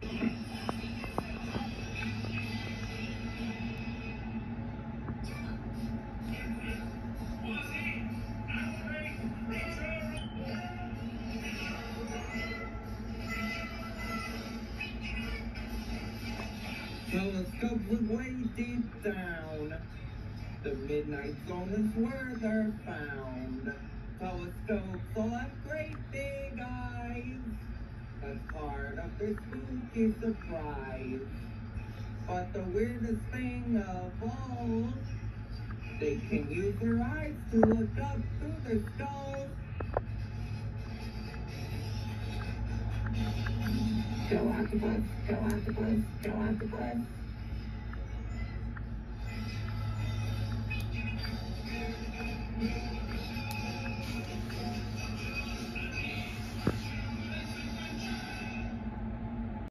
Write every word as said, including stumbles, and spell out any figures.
Telescopes look way deep down. The midnight zone is where they're found. Telescopes all have great big eyes. That's part of their spooky surprise. But the weirdest thing of all, they can use their eyes to look up through their skulls. Go octopus, go octopus, go octopus.